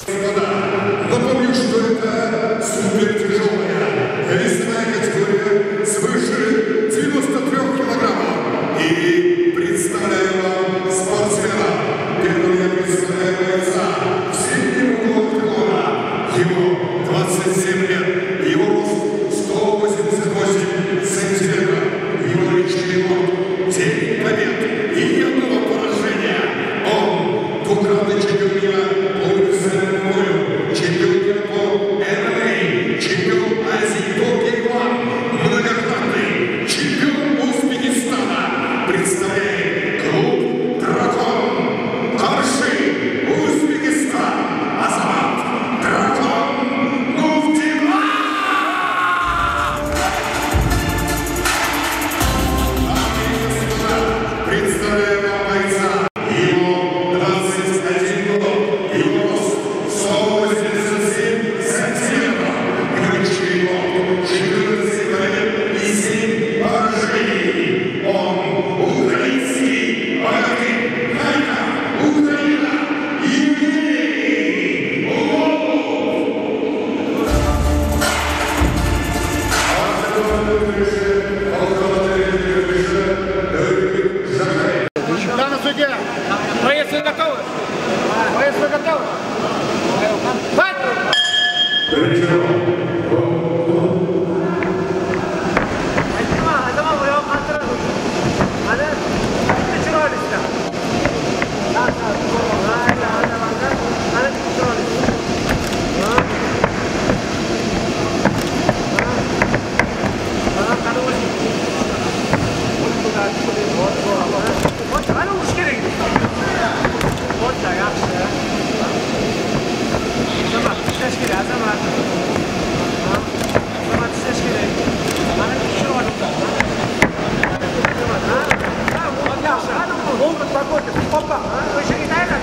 Напомню, что это супертяжелая весовая категория свыше 93 килограммов. И представляю вам спортсмена. Первым я представляю бойца в среднем углу октагона. Ему 27 лет. Его рост 188 сантиметров. Его личный рекорд 9 побед и ни одного поражения. Он двукратный чемпион мира по универсальному бою, чемпион мира по ММА, чемпион Азии по Кейван, многократный чемпион Узбекистана. Представляет клуб «Дракон». Карши, Узбекистан, Азамат «Дракон» Нуфтинов! Представляю вам бойца. Ему 21 год. Его рост 187 сантиметров. Личный рекорд 14 побед и 7 поражений. Он украинский боевик. Харьков, Украина. Евгений Данный судья, боец вы готовы? Боец вы готовы? Бать! Опа! Вы еще не дай